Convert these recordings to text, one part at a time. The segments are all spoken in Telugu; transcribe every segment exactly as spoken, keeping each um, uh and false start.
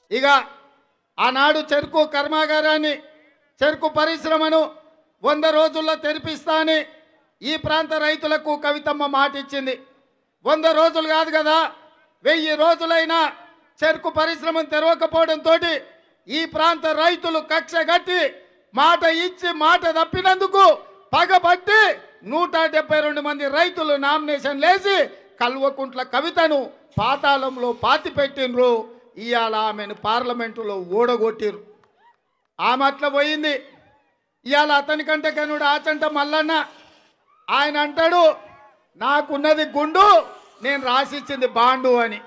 ఇక ఆనాడు చెరుకు కర్మాగారాన్ని చెరుకు పరిశ్రమను వంద రోజుల్లో తెరిపిస్తా అని ఈ ప్రాంత రైతులకు కవితమ్మ మాట ఇచ్చింది. వంద రోజులు కాదు కదా, వెయ్యి రోజులైనా చెరుకు పరిశ్రమను తెరవకపోవడంతో ఈ ప్రాంత రైతులు కక్ష కట్టి మాట ఇచ్చి మాట తప్పినందుకు పగబట్టి నూట డెబ్బై రెండు మంది రైతులు నామినేషన్ లేచి కల్వకుంట్ల కవితను పాతాళంలో పాతి పెట్టినరు. ఇవాళ ఆమెను పార్లమెంటులో ఓడగొట్టిరు. ఆమె అట్లా పోయింది. ఇవాళ అతని కంటే కనుడు ఆచంట మల్లన్న ఆయన అంటాడు, నాకున్నది గుండు, నేను రాసిచ్చింది బాండు అని.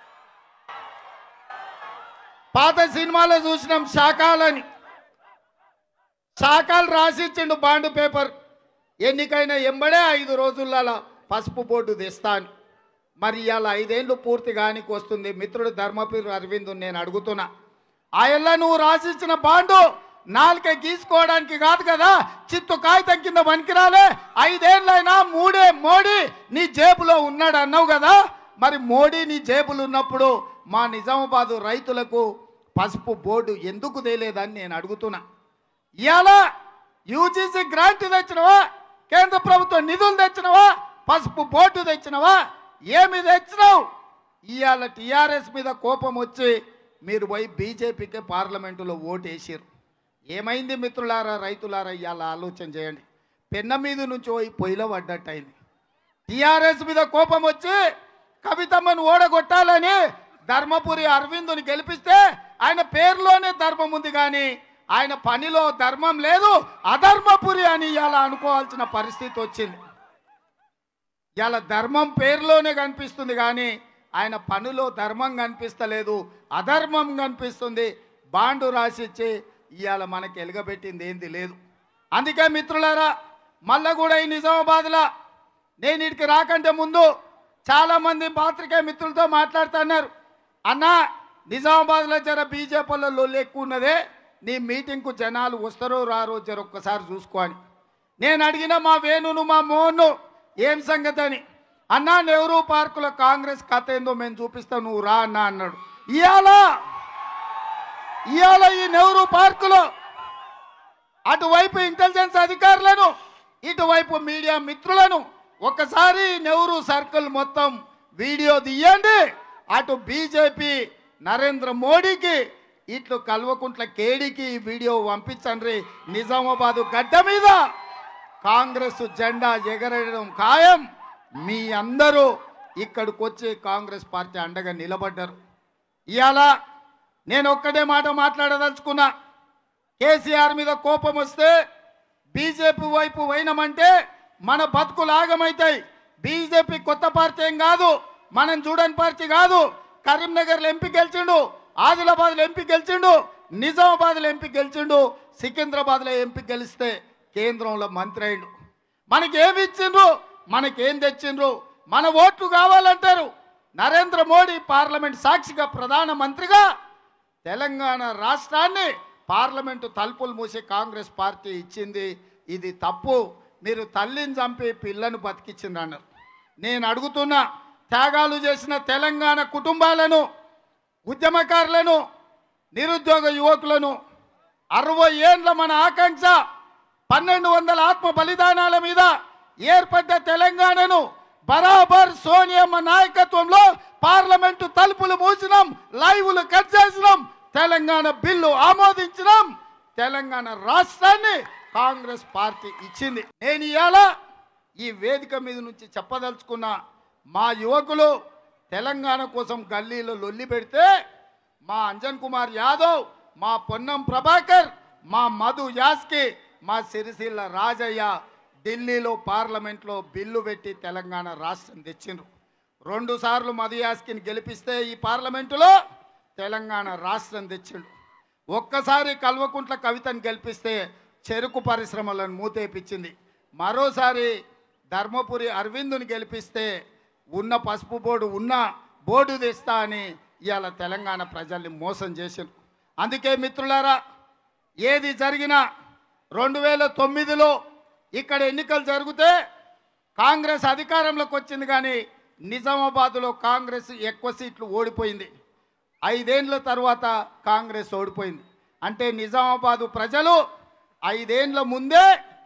పాత సినిమాలో చూసినాం శాఖలని, శాఖలు రాసిచ్చిండు బాండు పేపర్. ఎన్నికైనా ఎంబడే ఐదు రోజులలో పసుపు బోర్డు తెస్తాను. మరి ఇవాళ ఐదేళ్ళు పూర్తి కానికి వస్తుంది. మిత్రుడు ధర్మపురి అరవింద్ నేను అడుగుతున్నా, ఆయల్లా నువ్వు రాసిచ్చిన బాండు నాలుక గీసుకోవడానికి కాదు కదా, చిత్తు కాగితం కింద పనికిరాలే. ఐదేళ్ళైనా మూడే మోడీ నీ జేబులో ఉన్నాడు అన్నావు కదా, మరి మోడీ నీ జేబులు ఉన్నప్పుడు మా నిజామాబాదు రైతులకు పసుపు బోర్డు ఎందుకు తేలేదని నేను అడుగుతున్నా. ఇవాళ యూజీసీ గ్రాంట్ తెచ్చినవా, కేంద్ర ప్రభుత్వం నిధులు తెచ్చినవా, పసుపు బోర్డు తెచ్చినవా, ఏమి తెచ్చినావు? ఇవాళ టీఆర్ఎస్ మీద కోపం వచ్చి మీరు పోయి బీజేపీకి పార్లమెంటులో ఓటు వేసారు. ఏమైంది మిత్రులారా, రైతులారా? ఇవాళ ఆలోచన చేయండి. పెన్న మీద నుంచి పోయి పొయ్యిలో పడ్డట్టు అయింది. టీఆర్ఎస్ మీద కోపం వచ్చి కవితమ్మను ఓడగొట్టాలని ధర్మపురి అరవిందుని గెలిపిస్తే ఆయన పేరులోనే ధర్మం ఉంది కానీ ఆయన పనిలో ధర్మం లేదు, అధర్మపురి అని ఇవాళ అనుకోవాల్సిన పరిస్థితి వచ్చింది. ఇవాళ ధర్మం పేరులోనే కనిపిస్తుంది కానీ ఆయన పనిలో ధర్మం కనిపిస్తలేదు, అధర్మం కనిపిస్తుంది. బాండు రాసిచ్చి ఇవాళ మనకి ఎలుగబెట్టింది ఏంది లేదు. అందుకే మిత్రులారా, మళ్ళా కూడా ఈ నిజామాబాద్లో నేను ఇక్కడికి రాకంటే ముందు చాలామంది పాత్రికేయ మిత్రులతో మాట్లాడుతున్నారు. అన్న, నిజామాబాద్లో జర బీజేపీలో లొల్లి ఎక్కువ ఉన్నదే, నీ మీటింగ్కు జనాలు వస్తారో రారో జర ఒక్కసారి చూసుకో అని. నేను అడిగిన మా వేణును మా మోహన్ను ఏం సంగతి అని. అన్నా, నెహ్రూ పార్కులో కాంగ్రెస్ కథ ఏందో మేము చూపిస్తాం, నువ్వు రా అన్నా అన్నాడు. ఇవాళ ఇవాళ ఈ నెహ్రూ పార్కులో అటువైపు ఇంటెలిజెన్స్ అధికారులను ఇటువైపు మీడియా మిత్రులను ఒకసారి నెహ్రూ సర్కిల్ మొత్తం వీడియో తీయండి. అటు బీజేపీ నరేంద్ర మోడీకి ఇట్లు కల్వకుంట్ల కేడీకి ఈ వీడియో పంపించండి. నిజామాబాదు గడ్డ మీద కాంగ్రెస్ జెండా ఎగరడం ఖాయం. మీ అందరూ ఇక్కడికి వచ్చి కాంగ్రెస్ పార్టీ అండగా నిలబడ్డారు. ఇవాళ నేను ఒక్కటే మాట మాట్లాడదలుచుకున్నా. కేసీఆర్ మీద కోపం వస్తే బీజేపీ వైపు పోయినామంటే మన బతుకులు ఆగమవుతాయి. బీజేపీ కొత్త పార్టీ ఏం కాదు, మనం చూడని పార్టీ కాదు. కరీంనగర్లో ఎంపీ గెలిచిండు, ఆదిలాబాద్లో ఎంపీ గెలిచిండు, నిజామాబాద్లో ఎంపీ గెలిచిండు, సికింద్రాబాద్లో ఎంపీ గెలిస్తే కేంద్రంలో మంత్రి అయిండు. మనకేమి ఇచ్చిండ్రు, మనకేం తెచ్చిండ్రు? మన ఓట్లు కావాలంటారు. నరేంద్ర మోడీ పార్లమెంట్ సాక్షిగా ప్రధానమంత్రిగా తెలంగాణ రాష్ట్రాన్ని పార్లమెంటు తలుపులు మూసి కాంగ్రెస్ పార్టీ ఇచ్చింది. ఇది తప్పు. మీరు తల్లిని చంపి పిల్లను బతికించిండ్రు అన్నారు. నేను అడుగుతున్నా, త్యాగాలు చేసిన తెలంగాణ కుటుంబాలను, ఉద్యమకారులను, నిరుద్యోగ యువకులను, అరవై ఏండ్ల మన ఆకాంక్ష పన్నెండు వందల ఆత్మ బలిదానాల మీద ఏర్పడ్డ తెలంగాణను బరాబర్ సోనియమ్మ నాయకత్వంలో పార్లమెంటు తలుపులు మూసినాం, లైవ్లు కట్ చేసినాం, తెలంగాణ బిల్లు ఆమోదించినాం, తెలంగాణ రాష్ట్రాన్ని కాంగ్రెస్ పార్టీ ఇచ్చింది. నేను ఇవాళ ఈ వేదిక మీద నుంచి చెప్పదలుచుకున్న, మా యువకులు తెలంగాణ కోసం గల్లీలో లొల్లి పెడితే మా అంజన్ కుమార్ యాదవ్, మా పొన్నం ప్రభాకర్, మా మధు యాస్కి, మా సిరిసిల్ల రాజయ్య ఢిల్లీలో పార్లమెంట్లో బిల్లు పెట్టి తెలంగాణ రాష్ట్రం తెచ్చిండ్రు. రెండు సార్లు మధు యాస్కిని గెలిపిస్తే ఈ పార్లమెంటులో తెలంగాణ రాష్ట్రం తెచ్చిండు. ఒక్కసారి కల్వకుంట్ల కవితను గెలిపిస్తే చెరుకు పరిశ్రమలను మూతేపించింది. మరోసారి ధర్మపురి అరవిందుని గెలిపిస్తే ఉన్న పసుపు బోర్డు ఉన్న బోర్డు తెస్తా అని ఇవాళ తెలంగాణ ప్రజల్ని మోసం చేసిండ్రు. అందుకే మిత్రులారా, ఏది జరిగినా రెండు వేల తొమ్మిదిలో ఇక్కడ ఎన్నికలు జరిగితే కాంగ్రెస్ అధికారంలోకి వచ్చింది కానీ నిజామాబాద్లో కాంగ్రెస్ ఎక్కువ సీట్లు ఓడిపోయింది. ఐదేండ్ల తర్వాత కాంగ్రెస్ ఓడిపోయింది. అంటే నిజామాబాదు ప్రజలు ఐదేండ్ల ముందే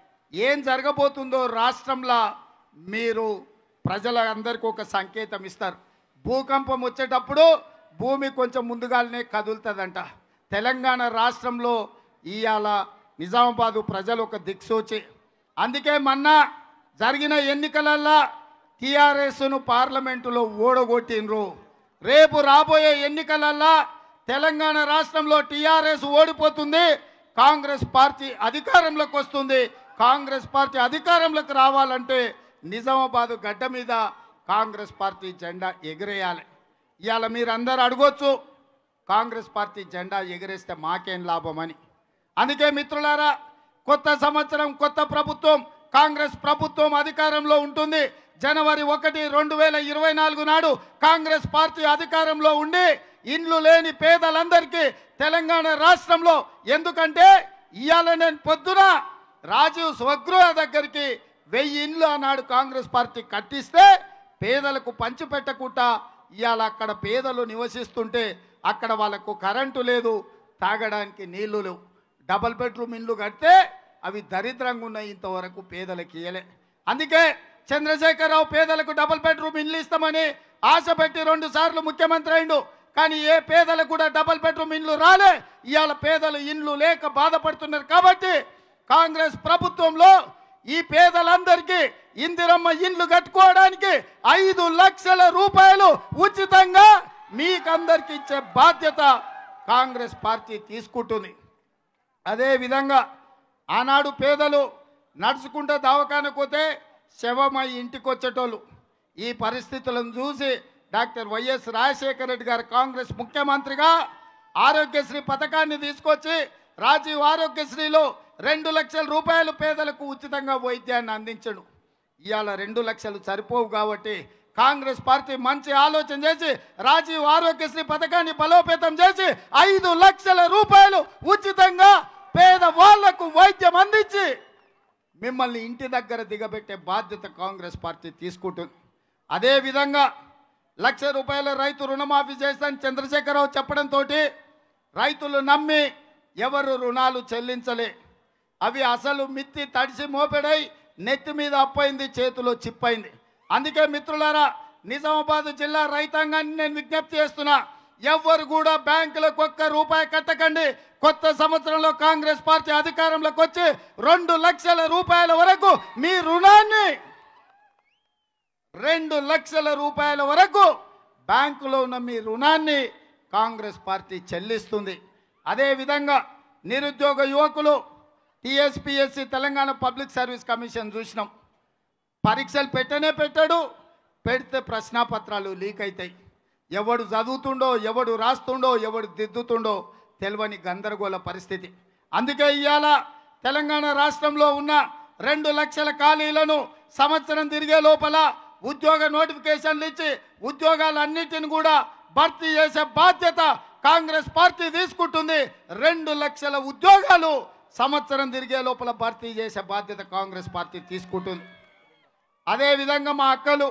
ఏం జరగబోతుందో రాష్ట్రంలో మీరు ప్రజలందరికీ ఒక సంకేతం ఇస్తారు. భూకంపం వచ్చేటప్పుడు భూమి కొంచెం ముందుగానే కదులుతుందంట. తెలంగాణ రాష్ట్రంలో ఇవాళ నిజామాబాదు ప్రజలు ఒక దిక్సూచి. అందుకే మొన్న జరిగిన ఎన్నికలల్లో టీఆర్ఎస్ను పార్లమెంటులో ఓడగొట్టినరు. రేపు రాబోయే ఎన్నికలల్లో తెలంగాణ రాష్ట్రంలో టీఆర్ఎస్ ఓడిపోతుంది, కాంగ్రెస్ పార్టీ అధికారంలోకి వస్తుంది. కాంగ్రెస్ పార్టీ అధికారంలోకి రావాలంటే నిజామాబాదు గడ్డ మీద కాంగ్రెస్ పార్టీ జెండా ఎగిరేయాలి. ఇవాళ మీరందరూ అడగొచ్చు, కాంగ్రెస్ పార్టీ జెండా ఎగిరేస్తే మాకేం లాభమని. అందుకే మిత్రులారా, కొత్త సంవత్సరం కొత్త ప్రభుత్వం కాంగ్రెస్ ప్రభుత్వం అధికారంలో ఉంటుంది. జనవరి ఒకటి రెండు వేల ఇరవై నాలుగు నాడు కాంగ్రెస్ పార్టీ అధికారంలో ఉండి ఇండ్లు లేని పేదలందరికీ తెలంగాణ రాష్ట్రంలో, ఎందుకంటే ఇవాళ నేను పొద్దున రాజీవ్ స్వగృహ దగ్గరికి వెయ్యి ఇండ్లు ఆనాడు కాంగ్రెస్ పార్టీ కట్టిస్తే పేదలకు పంచిపెట్టకుండా ఇవాళ అక్కడ పేదలు నివసిస్తుంటే అక్కడ వాళ్ళకు కరెంటు లేదు, తాగడానికి నీళ్లు లేవు. డబల్ బెడ్రూమ్ ఇండ్లు కడితే అవి దరిద్రంగా ఉన్నాయి, ఇంతవరకు పేదలకు ఇయ్యలే. అందుకే చంద్రశేఖరరావు పేదలకు డబల్ బెడ్రూమ్ ఇండ్లు ఇస్తామని ఆశ పెట్టి రెండు సార్లు ముఖ్యమంత్రి అయిండు. కానీ ఏ పేదలకు కూడా డబల్ బెడ్రూమ్ ఇండ్లు రాలే. ఇవాళ పేదలు ఇండ్లు లేక బాధపడుతున్నారు. కాబట్టి కాంగ్రెస్ ప్రభుత్వంలో ఈ పేదలందరికీ ఇందిరమ్మ ఇండ్లు కట్టుకోవడానికి ఐదు లక్షల రూపాయలు ఉచితంగా మీకందరికి ఇచ్చే బాధ్యత కాంగ్రెస్ పార్టీ తీసుకుంటుంది. అదేవిధంగా ఆనాడు పేదలు నడుచుకుంటూ దవాఖానకు పోతే శవమై ఇంటికి వచ్చేటోళ్ళు. ఈ పరిస్థితులను చూసి డాక్టర్ వైఎస్ రాజశేఖర రెడ్డి గారు కాంగ్రెస్ ముఖ్యమంత్రిగా ఆరోగ్యశ్రీ పథకాన్ని తీసుకొచ్చి రాజీవ్ ఆరోగ్యశ్రీలో రెండు లక్షల రూపాయలు పేదలకు ఉచితంగా వైద్యాన్ని అందించడు. ఇవాళ రెండు లక్షలు సరిపోవు కాబట్టి కాంగ్రెస్ పార్టీ మంచి ఆలోచన చేసి రాజీవ్ ఆరోగ్యశ్రీ పథకాన్ని బలోపేతం చేసి ఐదు లక్షల రూపాయలు ఉచితంగా పేద వాళ్లకు వైద్యం అందించి మిమ్మల్ని ఇంటి దగ్గర దిగబెట్టే బాధ్యత కాంగ్రెస్ పార్టీ తీసుకుంటుంది. అదేవిధంగా లక్ష రూపాయల రైతు రుణమాఫీ చేస్తానని చంద్రశేఖరరావు చెప్పడంతో రైతులు నమ్మి ఎవరు రుణాలు చెల్లించలే. అవి అసలు మిత్తి తడిసి మోపెడై నెత్తి మీద అప్పైంది, చేతిలో చిప్పైంది. అందుకే మిత్రులారా, నిజామాబాద్ జిల్లా రైతాంగాన్ని నేను విజ్ఞప్తి చేస్తున్నా, ఎవ్వరు కూడా బ్యాంకులకు ఒక్క రూపాయి కట్టకండి. కొత్త సంవత్సరంలో కాంగ్రెస్ పార్టీ అధికారంలోకి వచ్చి రెండు లక్షల రూపాయల వరకు మీ రుణాన్ని రెండు లక్షల రూపాయల వరకు బ్యాంకులో ఉన్న మీ రుణాన్ని కాంగ్రెస్ పార్టీ చెల్లిస్తుంది. అదేవిధంగా నిరుద్యోగ యువకులు TSPSC Telangana public service commission చూసినాం. పరీక్షలు పెట్టనే పెట్టాడు, పెడితే ప్రశ్నాపత్రాలు లీక్ అవుతాయి. ఎవడు చదువుతుండో, ఎవడు రాస్తుండో, ఎవడు దిద్దుతుండో తెలియని గందరగోళ పరిస్థితి. అందుకే ఇవాళ తెలంగాణ రాష్ట్రంలో ఉన్న రెండు లక్షల ఖాళీలను సంవత్సరం తిరిగే లోపల ఉద్యోగ నోటిఫికేషన్లు ఇచ్చి ఉద్యోగాలన్నిటిని కూడా భర్తీ చేసే బాధ్యత కాంగ్రెస్ పార్టీ తీసుకుంటుంది. రెండు లక్షల ఉద్యోగాలు సంవత్సరం తిరిగే లోపల భర్తీ చేసే బాధ్యత కాంగ్రెస్ పార్టీ తీసుకుంటుంది. అదేవిధంగా మా అక్కలు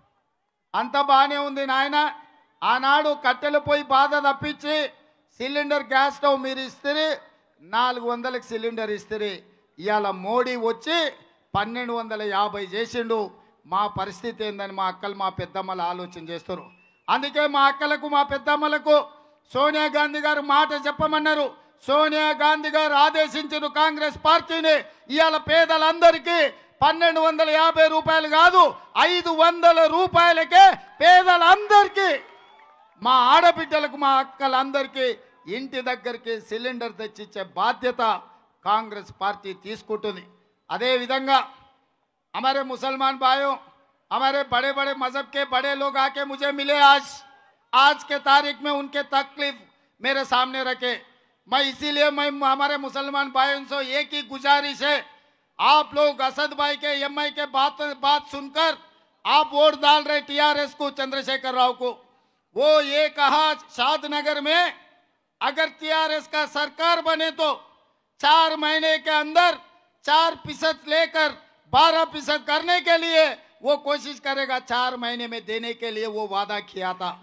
అంత బాగానే ఉంది నాయన, ఆనాడు కట్టెలు పోయి బాధ తప్పించి సిలిండర్ గ్యాస్ స్టవ్ మీరు ఇస్తే నాలుగు వందలకు సిలిండర్ ఇస్తే ఇవాళ మోడీ వచ్చి పన్నెండు వందల యాభై చేసిండు. మా పరిస్థితి ఏందని మా అక్కలు మా పెద్దమ్మలు ఆలోచన చేస్తారు. అందుకే మా అక్కలకు మా పెద్దమ్మలకు సోనియా గాంధీ గారు మాట చెప్పమన్నారు. సోనియా గాంధీ గారు ఆదేశించిన కాంగ్రెస్ పార్టీని ఇవాళ పేదలందరికీ పన్నెండు వందల యాభై రూపాయలు కాదు ఐదు వందల రూపాయలకే పేదలందరికీ, మా ఆడబిడ్డలకు మా అక్కలందరికీ ఇంటి దగ్గరికి సిలిండర్ తెచ్చిచ్చే బాధ్యత కాంగ్రెస్ పార్టీ తీసుకుంటుంది. అదేవిధంగా हमारे मुसलमान भाइयों, हमारे बड़े बड़े मजहब के बड़े लोग आके मुझे मिले आज आज के तारीख में उनके तकलीफ मेरे सामने रखे. मैं इसीलिए मैं हमारे मुसलमान भाइयों से एक ही गुजारिश है, आप लोग असद भाई के एमआई के बात बात सुनकर आप वोट डाल रहे टीआरएस को, चंद्रशेखर राव को. वो ये कहा शादनगर में अगर टीआरएस का सरकार बने तो चार महीने के अंदर चार फीसद लेकर बारह फीसद करने के लिए वो कोशिश करेगा. चार महीने में देने के लिए वो वादा किया था.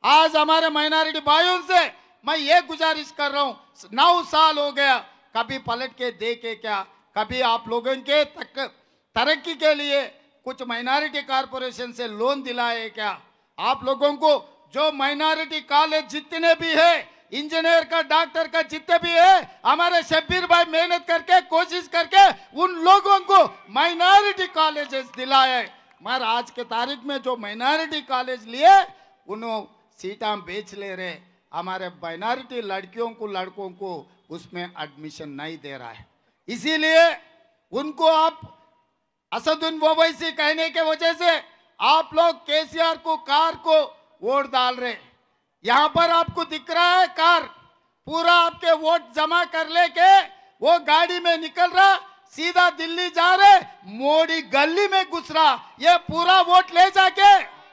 आज हमारे माइनॉरिटी भाइयों से मैं ये गुजारिश कर रहा हूँ, नौ साल हो गया, कभी पलट के देखे क्या? कभी आप लोगों के तक तरक्की के लिए कुछ माइनॉरिटी कॉरपोरेशन से लोन दिलाए क्या? आप लोगों को जो माइनॉरिटी कॉलेज जितने भी है, इंजीनियर का, डॉक्टर का जितने भी है, हमारे शब्बीर भाई मेहनत करके कोशिश करके उन लोगों को माइनॉरिटी कॉलेजेस दिलाए। मगर आज के तारीख में जो माइनॉरिटी कॉलेज लिए उन्होंने सीटा बेच ले रहे, हमारे माइनॉरिटी लड़कियों को लड़कों को उसमें एडमिशन नहीं दे रहा है। इसीलिए उनको आप असदुद्दीन ओवैसी कहने के वजह से आप लोग केसीआर को, कार को वोट डाल रहे। यहां पर आपको दिख रहा है कार पूरा आपके वोट जमा कर लेके वो गाड़ी में निकल रहा, सीधा दिल्ली जा रहे, मोदी गली में घुस रहा, ये पूरा वोट ले जाके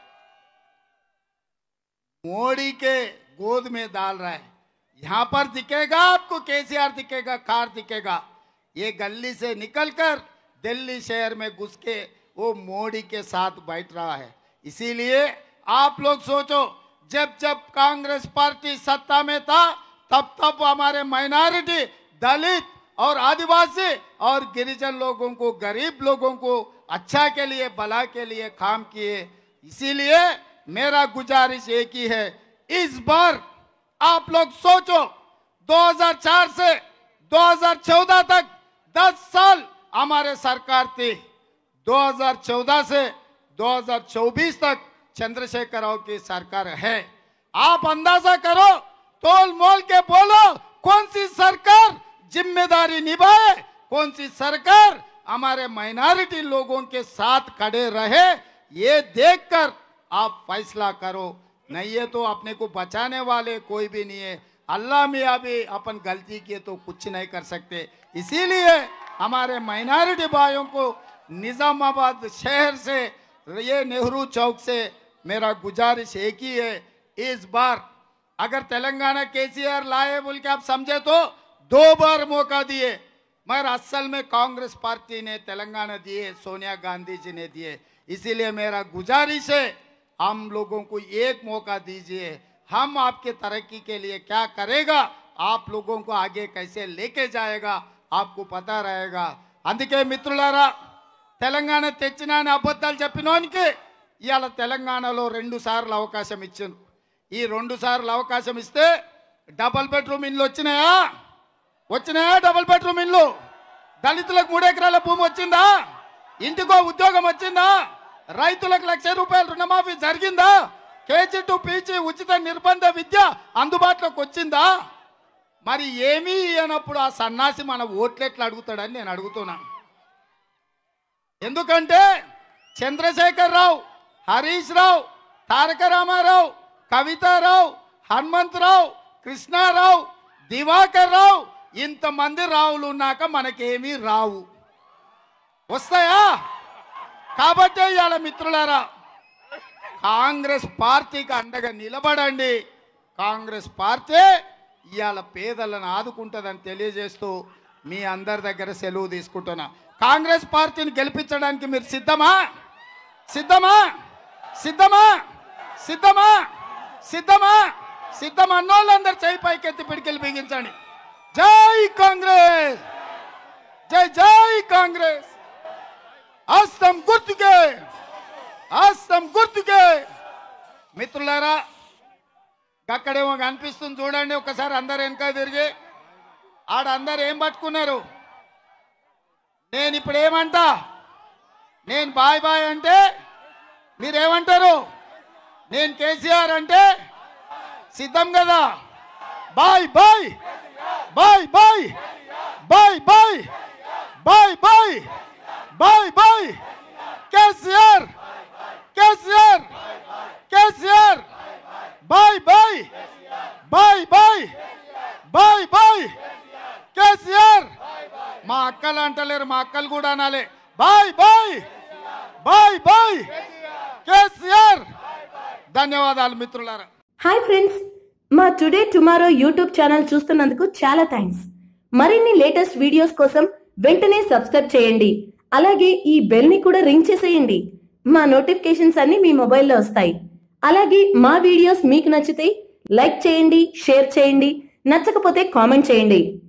मोदी के गोद में डाल रहा है। यहां पर दिखेगा आपको केसीआर दिखेगा, कार दिखेगा, ये गली से निकलकर दिल्ली शहर में घुस के वो मोदी के साथ बैठ रहा है। इसीलिए आप लोग सोचो, जब जब कांग्रेस पार्टी सत्ता में था तब तब हमारे माइनॉरिटी, दलित और आदिवासी और गिरिजन लोगों को, गरीब लोगों को अच्छा के लिए, भला के लिए काम किए। इसीलिए मेरा गुजारिश एक ही है, इस बार आप लोग सोचो, दो हज़ार चार से दो हज़ार चौदह तक दस साल हमारे सरकार थी, दो हज़ार चौदह से दो हज़ार चौबीस तक चंद्रशेखर राव की सरकार है। आप अंदाजा करो, तोल मोल के बोलो, कौन सी सरकार जिम्मेदारी निभाए, कौन सी सरकार हमारे माइनॉरिटी लोगों के साथ खड़े रहे, ये देखकर आप फैसला करो। नहीं है तो अपने को बचाने वाले कोई भी नहीं है। अल्लाह मियाँ भी अपन गलती किए तो कुछ नहीं कर सकते। इसीलिए हमारे माइनॉरिटी भाइयों को निजामाबाद शहर से, ये नेहरू चौक से मेरा गुजारिश एक ही है, इस बार अगर तेलंगाना केसीआर लाए बोल के आप समझे तो दो बार मौका दिए, मगर असल में कांग्रेस पार्टी ने तेलंगाना दिए, सोनिया गांधी जी ने दिए। इसीलिए मेरा गुजारिश है, हम लोगों को एक मौका दीजिए, हम आपके तरक्की के लिए क्या करेगा, आप लोगों को आगे कैसे लेके जाएगा आपको पता रहेगा। అందుకే మిత్రులారా, తెలంగాణ తెచ్చినాని అబద్ధాలు చెప్పినోనికి ఇవాళ తెలంగాణలో రెండు సార్లు అవకాశం ఇచ్చారు। ఈ రెండు సార్లు అవకాశం ఇస్తే డబుల్ బెడ్రూమ్ ఇల్లు వచ్చినాయా? వచ్చినాయా డబుల్ బెడ్రూమ్ ఇల్లు? దళితులకు మూడు ఎకరాల భూమి వచ్చిందా? ఇంటికో ఉద్యోగం వచ్చిందా? రైతులకు లక్ష రూపాయల రుణమాఫీ జరిగిందా? కేజీ టు పీజీ ఉచిత నిర్బంధ విద్య అందుబాటులోకి వచ్చిందా? మరి ఏమీ అన్నప్పుడు ఆ సన్నాసి మన ఓట్లెట్లు అడుగుతాడని నేను అడుగుతున్నా। ఎందుకంటే చంద్రశేఖర్ రావు, హరీష్ రావు, తారక రామారావు, కవితారావు, హనుమంతరావు, కృష్ణారావు, దివాకర్ రావు, ఇంతమంది రావులు ఉన్నాక మనకేమీ రావు, వస్తాయా? కాబట్టి ఇవాళ మిత్రులారా, కాంగ్రెస్ పార్టీకి అండగా నిలబడండి। కాంగ్రెస్ పార్టీ ఇవాళ పేదలను ఆదుకుంటుందని తెలియజేస్తూ మీ అందరి దగ్గర సెలవు తీసుకుంటున్నా। కాంగ్రెస్ పార్టీని గెలిపించడానికి మీరు సిద్ధమా? సిద్ధమా? సిద్ధమా? సిద్ధమా? సిద్ధమా? సిద్ధం అన్నోళ్ళందరూ చేయి పైకెత్తి పిడికిలు బిగించండి। జై కాంగ్రెస్, జై జై కాంగ్రెస్। హస్తం గుర్తుకే, హస్తం గుర్తుకే। మిత్రులారా, అక్కడేమో కనిపిస్తుంది చూడండి, ఒకసారి అందరు వెనక తిరిగి, ఆడ అందరు ఏం పట్టుకున్నారు? నేను ఇప్పుడు ఏమంటా, నేను బాయ్ బాయ్ అంటే మీరేమంటారు? నేను కేసీఆర్ అంటే సిద్ధం కదా? Bye bye bye bye bye bye bye bye bye bye KCR, KCR, KCR, bye bye bye bye bye bye KCR. మా అక్కలు అంటలేరు, మా అక్కలు కూడా అనాలి, bye bye bye bye KCR. ధన్యవాదాలు మిత్రులారా। హాయ్ ఫ్రెండ్స్, మా టుడే టుమారో యూట్యూబ్ ఛానల్ చూస్తున్నందుకు చాలా థ్యాంక్స్। మరిన్ని లేటెస్ట్ వీడియోస్ కోసం వెంటనే సబ్స్క్రైబ్ చేయండి, అలాగే ఈ బెల్ ని కూడా రింగ్ చేసేయండి। మా నోటిఫికేషన్స్ అన్ని మీ మొబైల్లో వస్తాయి। అలాగే మా వీడియోస్ మీకు నచ్చితే లైక్ చేయండి, షేర్ చేయండి, నచ్చకపోతే కామెంట్ చేయండి.